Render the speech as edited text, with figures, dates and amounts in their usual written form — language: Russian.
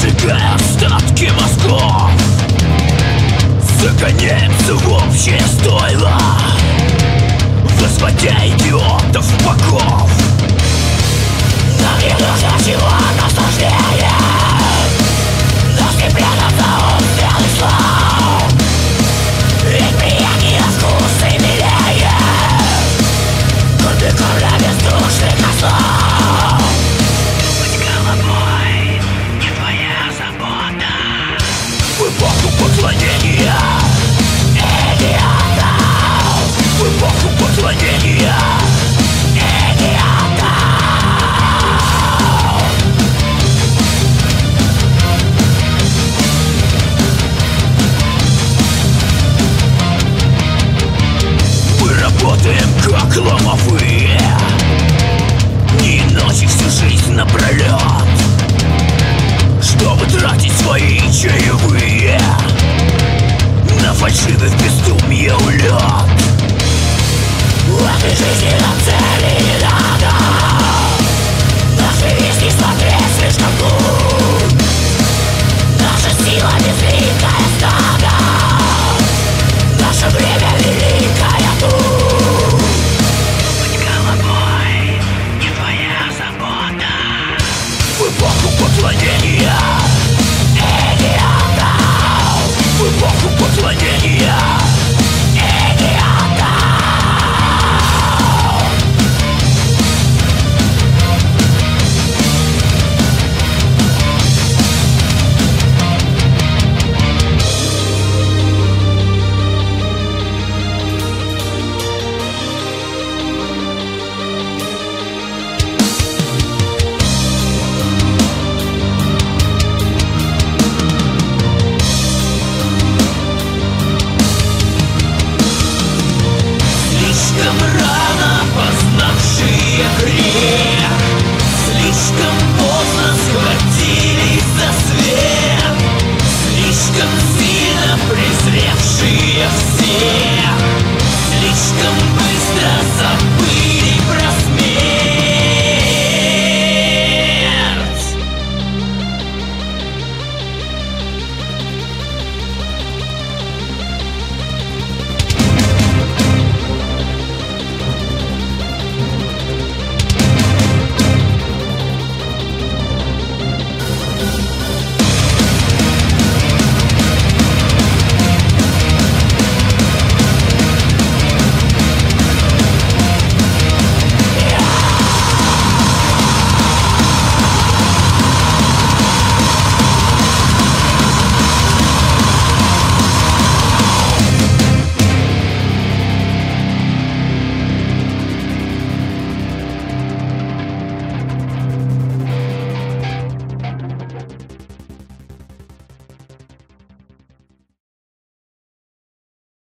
Сжигая остатки мозгов, загоняемся в общее стойло, возводя идиотов в богов. Нам не нужно чего наслаждения, нас не прятаться от белых слов. Ведь приятнее вкус и милее кубик корля бездушных ослов. Быть головой не твоя забота. В эпоху поклонения идиотов, в эпоху поклонения идиотов. Мы работаем как ломовые, дни и ночи всю жизнь напролет, чтобы тратить свои чаевые на фальшивый в бездумье улет. В этой жизни нам цели не надо, наши риски смотреть слишком глупо. Наша сила безликая стада, наше время великая тут. Быть головой не твоя забота. В эпоху поклонения идиотов, в эпоху поклонения идиотов. Слишком рано познавшие грех, слишком поздно схватились за свет, слишком сильно презревшие всех, слишком быстро забыли